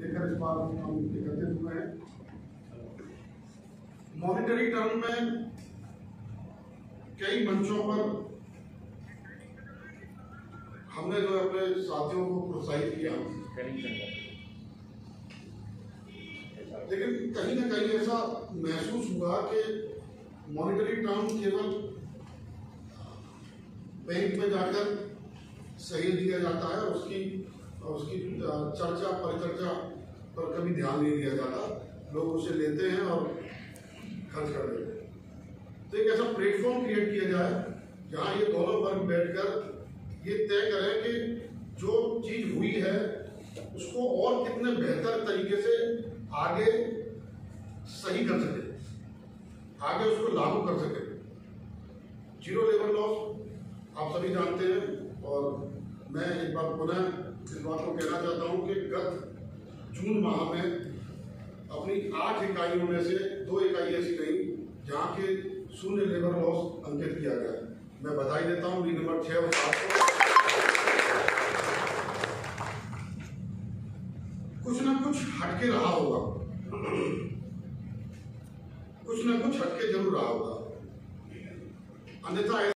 लेकर इस बार हम एकत्रित हुए हैं। मॉनिटरी टर्म में कई मंचों पर हमने जो अपने साथियों को प्रोत्साहित किया, लेकिन कहीं ना कहीं ऐसा महसूस हुआ कि मॉनिटरी टर्म केवल बैंक में जाकर सही दिया जाता है, उसकी चर्चा परिचर्चा पर कभी ध्यान नहीं दिया जाता। लोग उसे लेते हैं और खर्च कर देते हैं। तो एक ऐसा प्लेटफॉर्म क्रिएट किया जाए जहां ये दोनों वर्ग बैठकर ये तय करें कि जो चीज हुई है उसको और कितने बेहतर तरीके से आगे सही कर सके, आगे उसको लागू कर सके। जीरो लेबर लॉस आप सभी जानते हैं, और मैं एक बार पुनः इस बात को कहना चाहता हूं कि गत जून माह में अपनी 8 इकाइयों में से 2 इकाई ऐसी रही जहां के शून्य लेबर लॉस अंकित किया गया। मैं बधाई देता हूं लीग नंबर 6 और 7 को। कुछ ना कुछ हटके रहा होगा, कुछ ना कुछ हटके जरूर रहा होगा, अन्यथा